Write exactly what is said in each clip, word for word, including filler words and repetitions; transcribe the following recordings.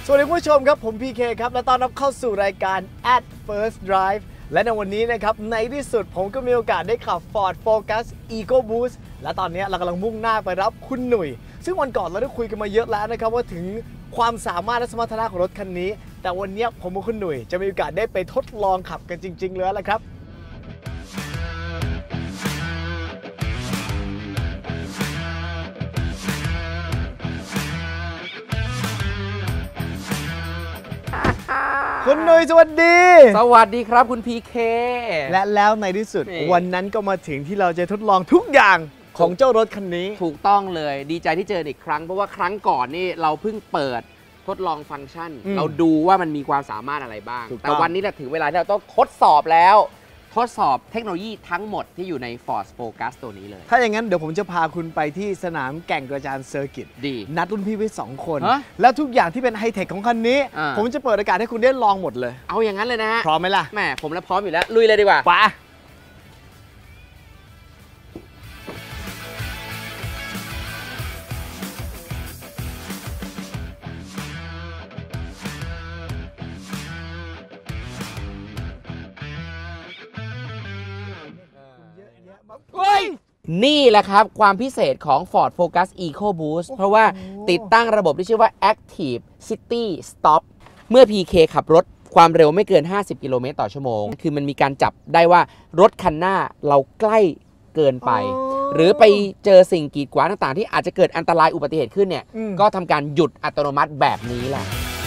สวัสดีผู้ชมครับผมพีเคครับและต้อนรับเข้าสู่รายการ At First Drive และในวันนี้นะครับในที่สุดผมก็มีโอกาสได้ขับ Ford Focus EcoBoost และตอนนี้เรากำลังมุ่งหน้าไปรับคุณหนุ่ยซึ่งวันก่อนเราได้คุยกันมาเยอะแล้วนะครับว่าถึงความสามารถและสมรรถนะของรถคันนี้แต่วันนี้ผมกับคุณหนุ่ยจะมีโอกาสได้ไปทดลองขับกันจริงๆเลยละครับคุณหนุ่ยสวัสดีสวัสดีครับคุณพีเคและแล้วในที่สุดวันนั้นก็มาถึงที่เราจะทดลองทุกอย่างของเจ้ารถคันนี้ถูกต้องเลยดีใจที่เจออีกครั้งเพราะว่าครั้งก่อนนี่เราเพิ่งเปิดทดลองฟังก์ชันเราดูว่ามันมีความสามารถอะไรบ้างแต่วันนี้แหละถึงเวลาที่เราต้องทดสอบแล้วทดสอบเทคโนโลยีทั้งหมดที่อยู่ใน Ford Focus ตัวนี้เลยถ้าอย่างนั้นเดี๋ยวผมจะพาคุณไปที่สนามแก่งกระจานเซอร์กิตดีนัดรุ่นพี่ไว้สองคนแล้วทุกอย่างที่เป็นไฮเทคของคันนี้ผมจะเปิดโอกาสให้คุณได้ลองหมดเลยเอาอย่างนั้นเลยนะฮะพร้อมไหมล่ะแหมผมแล้วพร้อมอยู่แล้วลุยเลยดีกว่าไปนี่แหละครับความพิเศษของ Ford Focus EcoBoost เพราะว่าติดตั้งระบบที่ชื่อว่า Active City Stop เมื่อ พี เค ขับรถความเร็วไม่เกินห้าสิบกิโลเมตรต่อชั่วโมงคือมันมีการจับได้ว่ารถคันหน้าเราใกล้เกินไปหรือไปเจอสิ่งกีดขวางต่างๆที่อาจจะเกิดอันตรายอุบัติเหตุขึ้นเนี่ยก็ทำการหยุดอัตโนมัติแบบนี้แหละ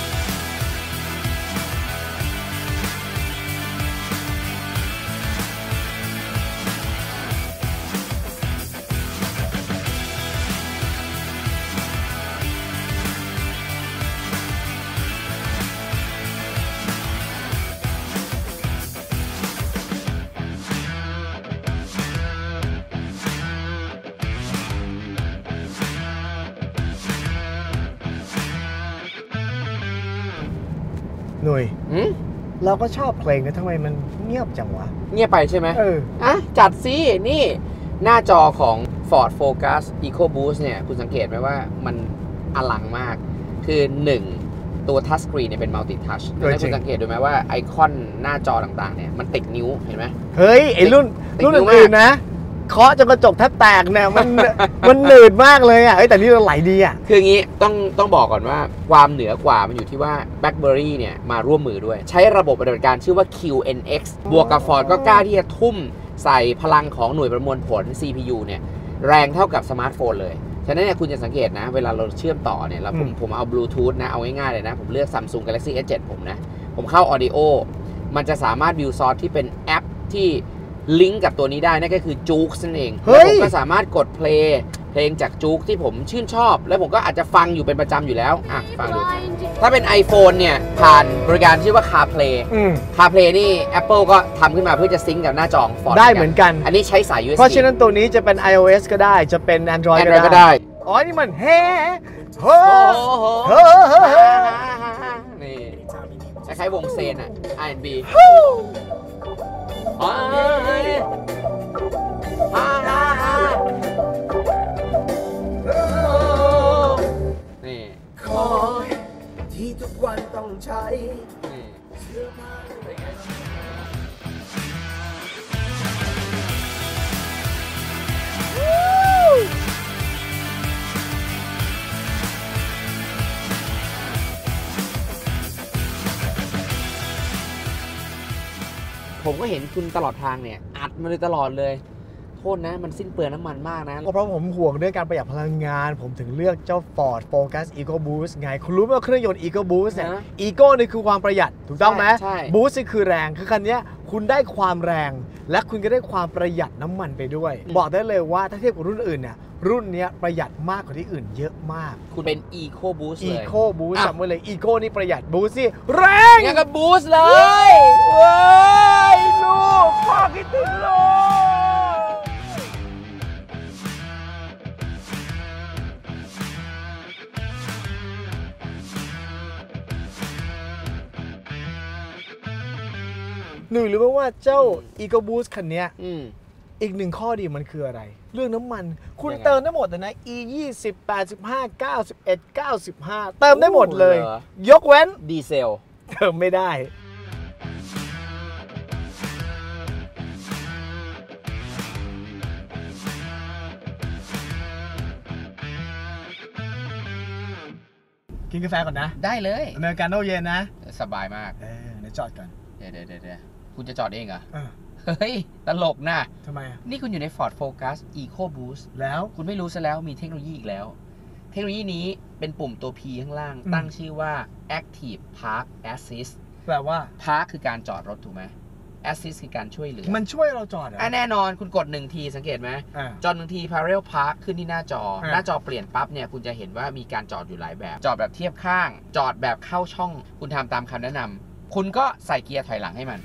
หนุ่ยเราก็ชอบเพลงนะทำไมมันเงียบจังวะเงียบไปใช่ไหมเอออ่ะจัดสินี่หน้าจอของ Ford Focus EcoBoost เนี่ยคุณสังเกตไหมว่ามันอลังมากคือหนึ่งตัวทัชสกรีนเนี่ยเป็นมัลติทัชแล้วคุณสังเกตดูไหมว่าไอคอนหน้าจอต่างๆเนี่ยมันติดนิ้วเห็นไหมเฮ้ยไอรุ่นรุ่นอื่นๆนะเคาะจนกระจกแทบแตกเนี่ยมันมันหนืดมากเลยอ่ะแต่นี่เราไหลดีอ่ะคืออย่างนี้ต้องต้องบอกก่อนว่าความเหนือกว่ามันอยู่ที่ว่า BlackBerry เนี่ยมาร่วมมือด้วยใช้ระบบปฏิบัติการชื่อว่า คิว เอ็น เอ็กซ์ บวกกับ Ford ก็กล้าที่จะทุ่มใส่พลังของหน่วยประมวลผล ซี พี ยู เนี่ยแรงเท่ากับสมาร์ทโฟนเลยฉะนั้นเนี่ยคุณจะสังเกตนะเวลาเราเชื่อมต่อเนี่ยเราผมผมเอาบลูทูธนะเอาง่ายๆเลยนะผมเลือก Samsung Galaxy เอส เซเว่น ผมนะผมเข้า Audio มันจะสามารถวิวซอร์สที่เป็นแอปที่ลิงก์กับตัวนี้ได้นั่นก็คือจู๊กนั่นเองแล้วผมก็สามารถกดเพลย์เพลงจากจู๊กที่ผมชื่นชอบแล้วผมก็อาจจะฟังอยู่เป็นประจำอยู่แล้วอ่ะฟังดูถ้าเป็น iPhone เนี่ยผ่านบริการชื่อว่า CarPlay CarPlay นี่ Apple ก็ทำขึ้นมาเพื่อจะซิงก์กับหน้าจอของ Ford ได้เหมือนกันอันนี้ใช้สาย ยู เอส บีเพราะฉะนั้นตัวนี้จะเป็น iOS ก็ได้จะเป็น Android ก็ได้อ๋อนี่มันเฮ้โหโหนี่คล้ายๆวงเซนอ่ะ อาร์ แอนด์ บี นี่ขอที่ทุกวันต้องใช้ผมก็เห็นคุณตลอดทางเนี่ยอัดมาเลยตลอดเลยโทษนะมันสิ้นเปลืองน้ำมันมากนะเพราะผมห่วงเรื่องการประหยัดพลังงานผมถึงเลือกเจ้า Ford Focus EcoBoost ไงคุณรู้ไหมว่าเครื่องยนต์ EcoBoost เนี่ย Eco นี่คือความประหยัดถูกต้องไหม Boost นี่คือแรงคือคันนี้คุณได้ความแรงและคุณก็ได้ความประหยัดน้ำมันไปด้วยบอกได้เลยว่าถ้าเทียบกับรุ่นอื่นเนี่ยรุ่นนี้ประหยัดมากกว่าที่อื่นเยอะมากคุณเป็น EcoBoost เลย EcoBoost จำไว้เลย Eco นี่ประหยัด Boost สิแรงงั้นก็ Boost เลยเว้ยลูกพ่อคิดถึงลูกหนุ่ยรู้ไหมว่าเจ้า EcoBoost คันนี้อีกหนึ่งข้อดีมันคืออะไร เรื่องน้ำมันคุณเติมได้หมดนะ E ยี่สิบ แปดสิบห้า เก้าสิบเอ็ด เก้าสิบห้าเติมได้หมดเลย ยกเว้นดีเซลเติมไม่ได้กินกาแฟก่อนนะได้เลยอเมริกาโน่เย็นนะสบายมากเออเดี๋ยวจอดก่อนเดี๋ยวเดี๋ยวเดี๋ยวคุณจะจอดเองเหรอเออเฮ้ย ตลกนะทำไมอ่ะนี่คุณอยู่ใน Ford Focus EcoBoost แล้วคุณไม่รู้ซะแล้วมีเทคโนโลยีอีกแล้ว เทคโนโลยีนี้เป็นปุ่มตัว P ข้างล่าง ตั้งชื่อว่า Active Park Assist แปลว่า Park คือการจอดรถถูกไหม Assist คือการช่วยเหลือมันช่วยเราจอดเหรออ่ะแน่นอนคุณกดหนึ่งทีสังเกตไหมอ่าจอดหนึ่งที Parallel Park ขึ้นที่หน้าจออ่าหน้าจอเปลี่ยนปั๊บเนี่ยคุณจะเห็นว่ามีการจอดอยู่หลายแบบ จอดแบบเทียบข้าง จอดแบบเข้าช่อง คุณทำตามคำแนะนำคุณก็ใส่เกียร์ถอยหลังให้มัน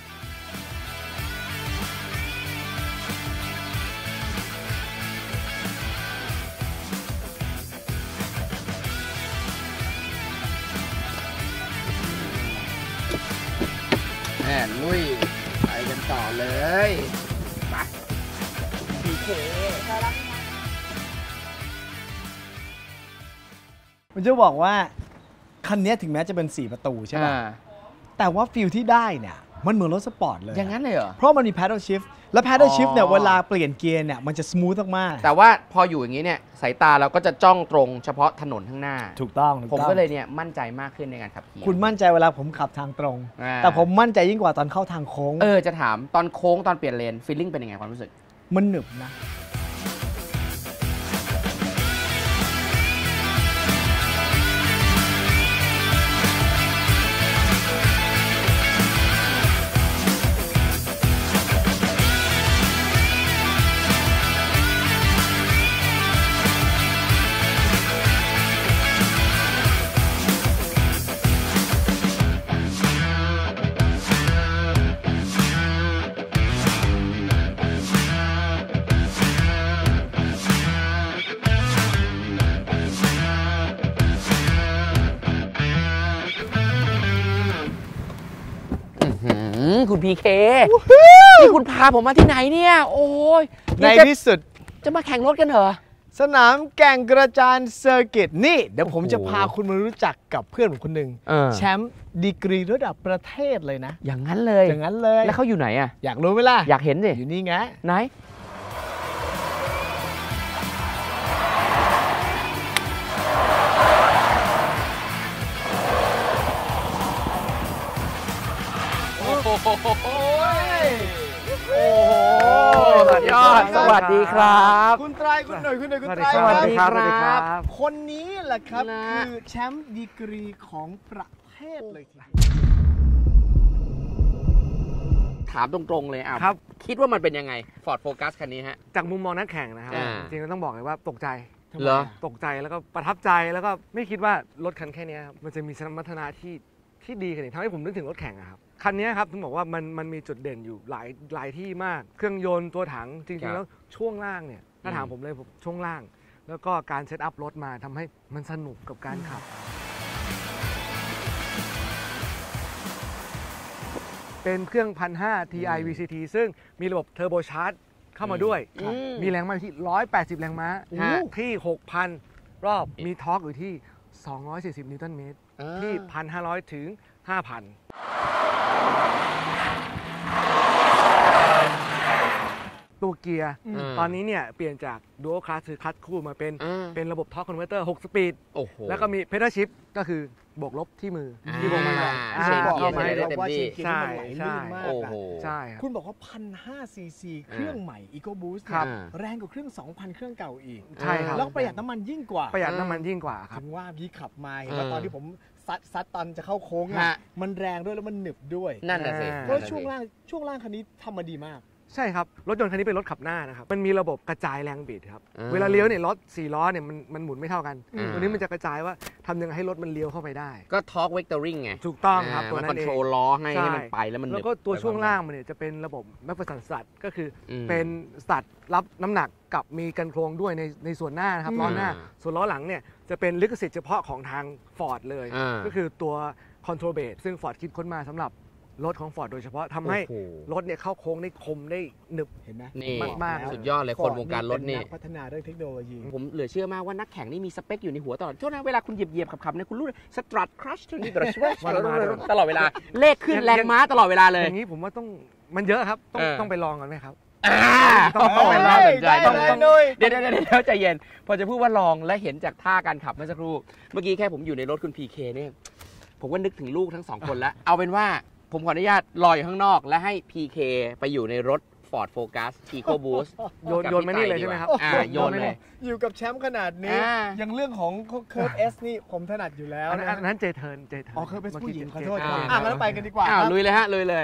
แน่ลุยไปกันต่อเลยไปพีเคมันจะบอกว่า คันนี้ถึงแม้จะเป็นสี่ประตูใช่ไหมแต่ว่าฟิลที่ได้เนี่ยมันเหมือนรถสปอร์ตเลยอย่างนั้นเลยเหรอเพราะมันมี paddle shift และ paddle shift เนี่ยอ๋อเวลาเปลี่ยนเกียร์เนี่ยมันจะ smooth มากแต่ว่าพออยู่อย่างนี้เนี่ยสายตาเราก็จะจ้องตรงเฉพาะถนนข้างหน้าๆถูกต้องถูผมต้องก็เลยเนี่ยมั่นใจมากขึ้นในการขับขี่คุณมั่นใจเวลาผมขับทางตรงอ่าแต่ผมมั่นใจยิ่งกว่าตอนเข้าทางโค้งเออจะถามตอนโค้งตอนเปลี่ยนเลนฟีลลิ่งเป็นยังไงความรู้สึกมันหนึบนะคุณพีเคนี่คุณพาผมมาที่ไหนเนี่ย โอ้ยในที่สุดจะมาแข่งรถกันเหรอสนามแก่งกระจานเซอร์กิตนี่ เดี๋ยวผมโอ้โหจะพาคุณมารู้จักกับเพื่อนผมคนหนึ่งเออแชมป์ดีกรีระดับประเทศเลยนะอย่างนั้นเลยอย่างนั้นเลยแล้วเขาอยู่ไหนอ่ะอยากรู้ไหมล่ะอยากเห็นสิอยู่นี่ไงไหนโอ้โหโอ้โหสุดยอดสวัสดีครับคุณไตรคุณหน่อยคุณหน่อยคุณไตรสวัสดีครับสวัสดีสวัสดีครับคนนี้แหละครับนะคือแชมป์ดีกรีของประเทศเลยทีเดียวถามตรงๆเลยอ่ะครับคิดว่ามันเป็นยังไง Ford Focus คันนี้ฮะจากมุมมองนักแข่งนะครับอ่าจริงๆต้องบอกเลยว่าตกใจเหรอตกใจแล้วก็ประทับใจแล้วก็ไม่คิดว่ารถคันแค่เนี้ยครับมันจะมีสมรรถนะที่ที่ดีขนาดนี้ทำให้ผมนึกถึงรถแข่งอะครับคันเนี้ยครับต้องบอกว่ามันมันมีจุดเด่นอยู่หลายหลายที่มาก เครื่องยนต์ตัวถังจครัริงบๆแล้วช่วงล่างเนี่ยถ้าถามอืมผมเลยผมช่วงล่าง แล้วก็การเซตอัพรถมาทำให้มันสนุกกับการขับ เป็นเครื่อง หนึ่งพันห้าร้อย ที ไอ วี ซี ที ซึ่งมีระบบเทอร์โบชาร์จเข้ามาด้วยอืมมีแรงม้าอยู่ที่ หนึ่งร้อยแปดสิบ แรงม้าฮะที่ หกพัน รอบ มีทอร์กอยู่ที่ สองร้อยสี่สิบ นิวตันเมตรอ่าที่ หนึ่งพันห้าร้อย ถึง ห้าพัน ตัวเกียร์อืมตอนนี้เนี่ยเปลี่ยนจาก Dual Clutch คือคลัตช์คู่มาเป็นอ่าเป็นระบบทอร์กคอนเวอร์เตอร์ หก สปีดโอ้โหแล้วก็มี Pedal Shift ก็คือบวกลบที่มือออ่าที่วงมาลัยอ่าเชนเกียร์ข้ามาให้ได้เราเต็มว่าที่เชนเกียร์นี่มันไหลลื่นมากโอ้อะโหใช่ครับคุณบอกว่า หนึ่งพันห้าร้อย ซี ซี เครื่องใหม่ Eco Boost ครับแรงกว่าเครื่อง สองพัน เครื่องเก่าอีกใช่ครับแล้วประหยัดน้ำมันยิ่งกว่าประหยัดน้ำมันยิ่งกว่าครับถึงว่าพี่ขับมาเห็นว่าเออตอนที่ผมซัดซัดตอนจะเข้าโค้งฮะอะมันแรงด้วยแล้วมันหนึบด้วยนั่นน่ะสิอ่าเพราะช่วงล่างช่วงล่างคันนี้ทำมาดีมากใช่ครับ รถยนต์คันนี้เป็นรถขับหน้านะครับ มันมีระบบกระจายแรงบิดครับอ่าเวลาเลี้ยวเนี่ยรถสี่ล้อเนี่ยมันมันหมุนไม่เท่ากันอ่าตัวนี้มันจะกระจายว่าทำยังไงให้รถมันเลี้ยวเข้าไปได้ก็ทอร์กเวกเตอริงไงถูกต้องครับตัวมันนั้คอนนเอโทรง ลล้อให้ใช่ให้มันไปแล้วมันแล้วก็หนึบตัวไปช่วงพร้อมล่างมันเนี่ยจะเป็นระบบแมกฟันสัตก็คืออมเป็นสัตรับน้ำหนักกับมีกันโครงด้วยในในส่วนหน้านะครับอืมล้อหน้าอ่าส่วนล้อหลังเนี่ยจะเป็นลิขสิทธิ์เฉพาะของทาง Ford เลยอ่าก็คือตัว Control Base ซึ่ง Ford คิดค้นมาสำหรับรถของ Ford โดยเฉพาะทำให้รถเนี่ยเข้าโค้งได้คมได้หนึบเห็นไหมนี่มากๆสุดยอดเลยคนวงการรถนี่เป็กพัฒนาเรื่องเทคโนโลยีผมเหลือเชื่อมากว่านักแข่งนี่มีสเปคอยู่ในหัวตลอดโทษนะเวลาคุณเหยียบๆขับๆเนี่ยคุณรู้เลยสตรัทครัชที่นี่ตลอดตลอดเวลาเลขขึ้นแรงม้าตลอดเวลาเลยอย่างนี้ผมว่าต้องมันเยอะครับต้องเออต้องไปลองกันไหมครับต้องต้องเป็นน่าสนใจได้ต้องได้ต้องเลยเดี๋ยวเดี๋ยวเดี๋ยวใจเย็น พอจะพูดว่าลองและเห็นจากท่าการขับเมื่อสักครู่ เมื่อกี้แค่ผมอยู่ในรถคุณ พี เค เนี่ย ผมก็นึกถึงลูกทั้งสองคนแล้ว เอาเป็นว่าผมขออนุญาตรออยู่ข้างนอก และให้ พี เค ไปอยู่ในรถ Ford Focus EcoBoost โยนโยนมานี่เลยใช่ไหมครับอ่าโยนเลยอยู่กับแชมป์ขนาดนี้อ่าอย่างเรื่องของเคิร์ฟเอสนี่ผมถนัดอยู่แล้วอันนั้นนะอันนั้นเจเทิร์นเจเทิร์นอ๋อเคิร์ฟเอสผู้หญิงขอโทษเจครับเทิร์นอ่ะงั้นเราไปกันดีกว่าอ้าวครับลุยเลยฮะลุยเลย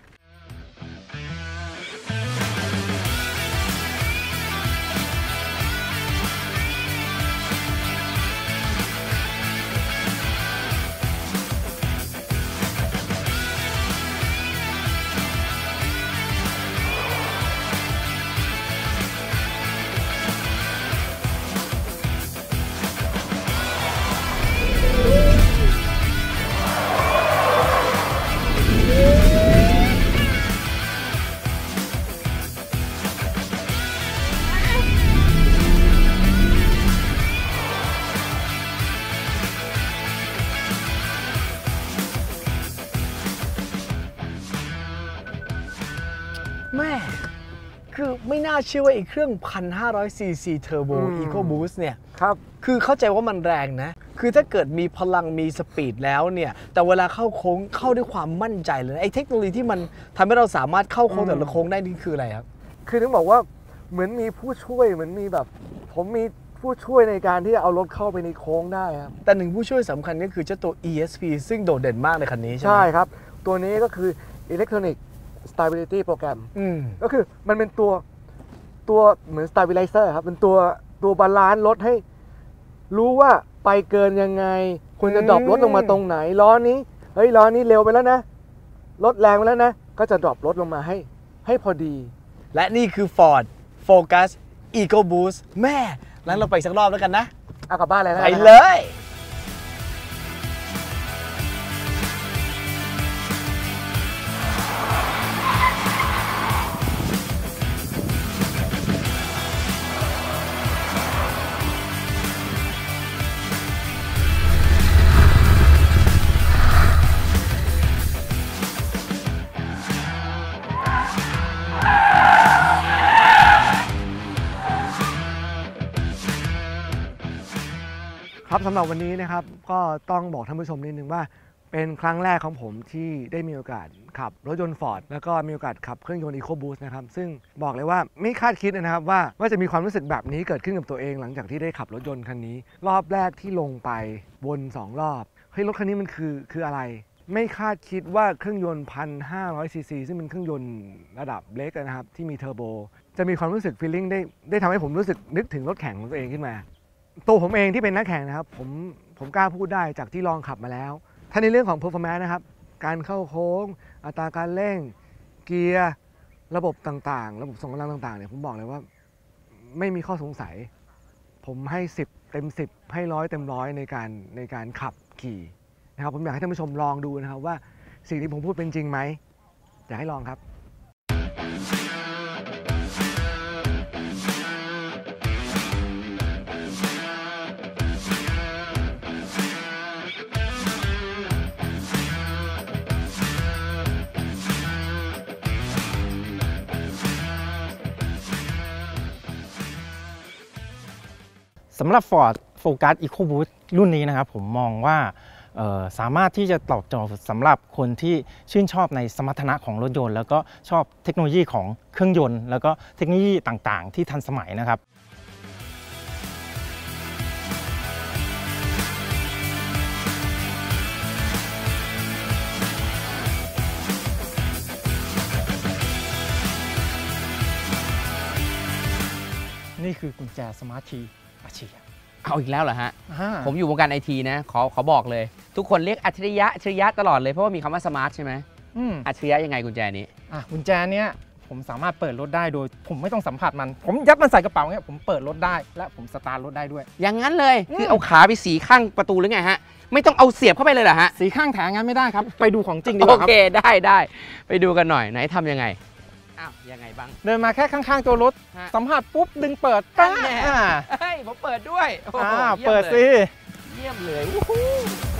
แม่คือไม่น่าเชื่อว่าไอ้เครื่อง หนึ่งพันห้าร้อย ซี ซี Turbo อืม EcoBoost เนี่ยครับคือเข้าใจว่ามันแรงนะ คือถ้าเกิดมีพลังมีสปีดแล้วเนี่ย แต่เวลาเข้าโค้งเข้าด้วยความมั่นใจเลยนะไอ้เทคโนโลยีที่มันทำให้เราสามารถเข้าโค้งแต่ละโค้งได้นี่คืออะไรครับคือถึงบอกว่าเหมือนมีผู้ช่วยเหมือนมีแบบ ผมมีผู้ช่วยในการที่จะเอารถเข้าไปในโค้งได้ครับแต่หนึ่งผู้ช่วยสำคัญก็คือเจ้าตัว อี เอส พี ซึ่งโดดเด่นมากในคันนี้ใช่ไหมใช่ครับ ตัวนี้ก็คือ Electronic Stability Program อืมก็คือมันเป็นตัวตัวเหมือน stabilizer ครับเป็นตัวตัวบาลานซ์รถให้รู้ว่าไปเกินยังไงควรจะดรอปรถลงมาตรงไหนล้อนี้เฮ้ยล้อนี้เร็วไปแล้วนะรถแรงไปแล้วนะก็จะดรอปรถลงมาให้ให้พอดีและนี่คือ Ford Focus EcoBoost แม่งั้นเราไปสักรอบแล้วกันนะเอากลับบ้านเลยนะไปเลยครับสำหรับวันนี้นะครับก็ต้องบอกท่านผู้ชมนิดนึงว่าเป็นครั้งแรกของผมที่ได้มีโอกาสขับรถยนต์ Ford แล้วก็มีโอกาสขับเครื่องยนต์ EcoBoost นะครับซึ่งบอกเลยว่าไม่คาดคิดนะครับว่าว่าจะมีความรู้สึกแบบนี้เกิดขึ้นกับตัวเองหลังจากที่ได้ขับรถยนต์คันนี้รอบแรกที่ลงไปวนสองรอบเฮ้ยรถคันนี้มันคือคืออะไร ไม่คาดคิดว่าเครื่องยนต์ หนึ่งพันห้าร้อย ซี ซี ซึ่งเป็นเครื่องยนต์ระดับเล็กนะครับที่มีเทอร์โบจะมีความรู้สึก feeling ได้ได้ทำให้ผมรู้สึกนึกถึงรถแข่งของตัวเองขึ้นมาตัวผมเองที่เป็นนักแข่งนะครับผมผมกล้าพูดได้จากที่ลองขับมาแล้วถ้าในเรื่องของ performance นะครับการเข้าโค้งอัตราการเร่งเกียร์ระบบต่างๆระบบส่งกำลังต่างๆเนี่ยผมบอกเลยว่าไม่มีข้อสงสัยผมให้สิบเต็มสิบให้ร้อยเต็มร้อยในการในการขับขี่นะครับผมอยากให้ท่านผู้ชมลองดูนะครับว่าสิ่งที่ผมพูดเป็นจริงไหมอยากให้ลองครับสำหรับ Ford Focus EcoBoost รุ่นนี้นะครับผมมองว่าสามารถที่จะตอบโจทย์สำหรับคนที่ชื่นชอบในสมรรถนะของรถยนต์แล้วก็ชอบเทคโนโลยีของเครื่องยนต์แล้วก็เทคโนโลยีต่างๆที่ทันสมัยนะครับนี่คือกุญแจสมาร์ทคีย์อัจฉริยะเอาอีกแล้วเหรอฮะอ่าผมอยู่วงการไอทีนะขอขอบอกเลย ทุกคนเรียกอัจฉริยะอัจฉริยะตลอดเลยเพราะว่ามีคำว่าสมาร์ทใช่ไหมอืมอัจฉริยะยังไงกุญแจนี้อ่ะกุญแจเนี้ยผมสามารถเปิดรถได้โดยผมไม่ต้องสัมผัสมันผมยัดมันใส่กระเป๋าเนี้ยผมเปิดรถได้และผมสตาร์ทรถได้ด้วยอย่างนั้นเลยอืมคือเอาขาไปสีข้างประตูหรือไงฮะไม่ต้องเอาเสียบเข้าไปเลยเหรอฮะสีข้างแถงั้นไม่ได้ครับไปดูของจริงดีกโอว่าครับเคได้ได้ไปดูกันหน่อยไหนทำยังไงอ้าวยังไงบ้างเดินมาแค่ข้างๆตัวรถสัมผัสปุ๊บดึงเปิดปั๊บอ่าเฮ้ยผมเปิดด้วยโอ้โหอ่ายี่ยมเปิดลยสิเยี่ยมเลยวู้ฮู้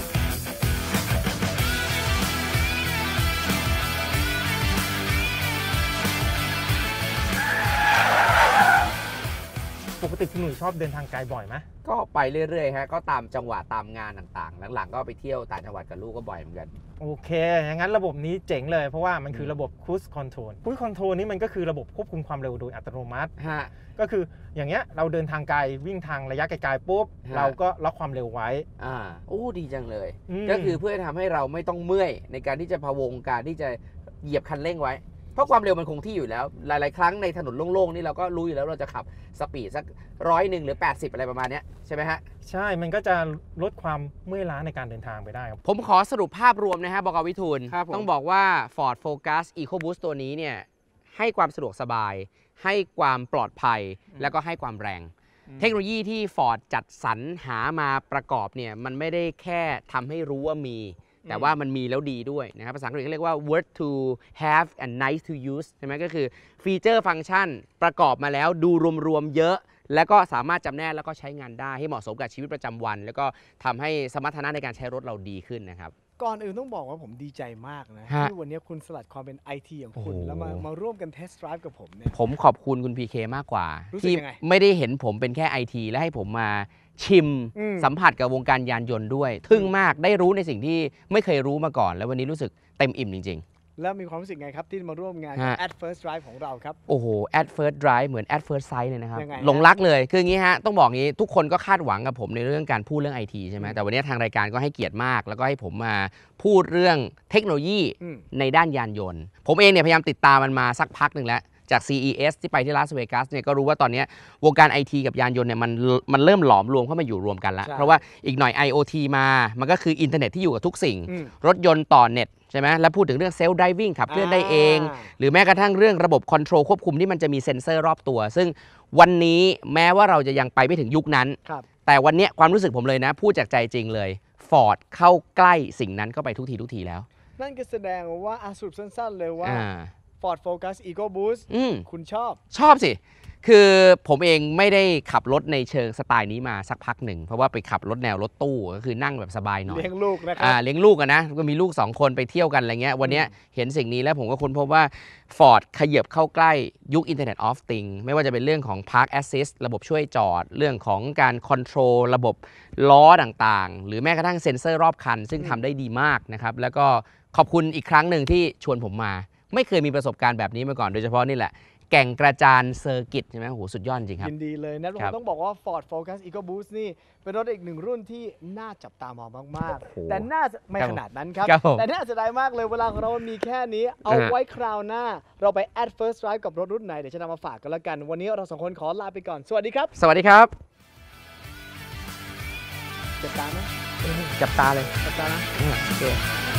ปกติคุณหนุ่ยชอบเดินทางไกลบ่อยไหมก็ไปเรื่อยๆฮะก็ตามจังหวะตามงานต่างๆหลังๆก็ไปเที่ยวต่างจังหวัดกับลูกก็บ่อยเหมือนกันโอเคอย่างนั้นระบบนี้เจ๋งเลยเพราะว่ามันคือระบบ Cruise Control Cruise Control นี่มันก็คือระบบควบคุมความเร็วโดยอัตโนมัติฮะก็คืออย่างเงี้ยเราเดินทางไกลวิ่งทางระยะไกลๆปุ๊บเราก็ล็อกความเร็วไว้อ่าโอ้ดีจังเลยก็คือเพื่อทำให้เราไม่ต้องเมื่อยในการที่จะพะวงการที่จะเหยียบคันเร่งไว้เพราะความเร็วมันคงที่อยู่แล้วหลายๆครั้งในถนนโล่งๆนี่เราก็รู้อยู่แล้วเราจะขับสปีดสักร้อยหนึ่งหรือแปดสิบอะไรประมาณนี้ใช่ไหมฮะใช่มันก็จะลดความเมื่อยล้าในการเดินทางไปได้ครับผมขอสรุปภาพรวมนะฮะบก.วิทูลต้องบอกว่า Ford Focus EcoBoost ตัวนี้เนี่ยให้ความสะดวกสบายให้ความปลอดภัยแล้วก็ให้ความแรงเทคโนโลยีที่ Ford จัดสรรหามาประกอบเนี่ยมันไม่ได้แค่ทำให้รู้ว่ามีแต่ว่ามันมีแล้วดีด้วยนะครับภาษาอังกฤษเขาเรียกว่า worth to have and nice to use ใช่ไหมก็คือฟีเจอร์ฟังก์ชันประกอบมาแล้วดูรวมๆเยอะแล้วก็สามารถจำแนกแล้วก็ใช้งานได้ให้เหมาะสมกับชีวิตประจำวันแล้วก็ทำให้สมรรถนะในการใช้รถเราดีขึ้นนะครับก่อนอื่นต้องบอกว่าผมดีใจมากนะที่วันนี้คุณสลัดความเป็น ไอ ที อย่างคุณแล้วมามาร่วมกันเทสต์ไดรฟ์กับผมเนี่ยผมขอบคุณคุณ พี เค มากกว่าที่ไม่ได้เห็นผมเป็นแค่ ไอ ที และให้ผมมาชิมสัมผัสกับวงการยานยนต์ด้วยทึ่งมากได้รู้ในสิ่งที่ไม่เคยรู้มาก่อนแล้ววันนี้รู้สึกเต็มอิ่มจริงๆแล้วมีความรู้สึกไงครับที่มาร่วมงานกับ At First Drive ของเราครับโอ้โห At First Drive เหมือน At First Sight เลยนะครับหลงรักเลยคืออย่างนี้ฮะต้องบอกงี้ทุกคนก็คาดหวังกับผมในเรื่องการพูดเรื่อง ไอ ที ใช่ไหมแต่วันนี้ทางรายการก็ให้เกียรติมากแล้วก็ให้ผมมาพูดเรื่องเทคโนโลยีในด้านยานยนต์ผมเองเนี่ยพยายามติดตามมันมาสักพักหนึ่งแล้วจาก ซี อี เอส ที่ไปที่ลาสเวกัสเนี่ยก็รู้ว่าตอนนี้วงการ ไอ ที กับยานยนต์เนี่ยมันมันเริ่มหลอมรวมเข้ามาอยู่รวมกันแล้วเพราะว่าอีกหน่อย ไอ โอ ที มามันก็คืออินเทอร์เน็ตที่อยู่กับทุกสิ่งรถยนต์ต่อเน็ตใช่ไหมแล้วพูดถึงเรื่องเซลฟ์ไดวิ่งขับเคลื่อนได้เองหรือแม้กระทั่งเรื่องระบบคอนโทรลควบคุมที่มันจะมีเซ็นเซอร์รอบตัวซึ่งวันนี้แม้ว่าเราจะยังไปไม่ถึงยุคนั้นแต่วันนี้ความรู้สึกผมเลยนะพูดจากใจจริงเลย Ford เข้าใกล้สิ่งนั้นเข้าไปทุกทีทุกทีแล้วนั่นก็แสดงว่าสรุปสั้นๆเลยว่าFord Focus EcoBoost คุณชอบชอบสิคือผมเองไม่ได้ขับรถในเชิงสไตล์นี้มาสักพักหนึ่งเพราะว่าไปขับรถแนวรถตู้ก็คือนั่งแบบสบายหน่อยเลี้ยงลูกนะครับอ่าเลี้ยงลูกกันนะก็มีลูกสองคนไปเที่ยวกันอะไรเงี้ยวันนี้เห็นสิ่งนี้แล้วผมก็ค้นพบว่า Ford ขยับเข้าใกล้ยุค Internet of Things ไม่ว่าจะเป็นเรื่องของ Park Assist ระบบช่วยจอดเรื่องของการคอนโทรลระบบล้อต่างๆหรือแม้กระทั่งเซ็นเซอร์รอบคันซึ่งทำได้ดีมากนะครับแล้วก็ขอบคุณอีกครั้งหนึ่งที่ชวนผมมาไม่เคยมีประสบการณ์แบบนี้มาก่อนโดยเฉพาะนี่แหละแก่งกระจานเซอร์กิตใช่ไหมโหสุดยอดจริงครับยินดีเลยนะผมต้องบอกว่า Ford Focus EcoBoost นี่เป็นรถอีกหนึ่งรุ่นที่น่าจับตามองมากๆแต่น่าไม่ขนาดนั้นครับแต่น่าจะได้มากเลยเวลาของเรามีแค่นี้เอาไว้คราวหน้าเราไป At First Drive กับรถรุ่นไหนเดี๋ยวจะนำมาฝากกันละกันวันนี้เราสองคนขอลาไปก่อนสวัสดีครับสวัสดีครับจับตาไหมจับตาเลยจับตานะโอเค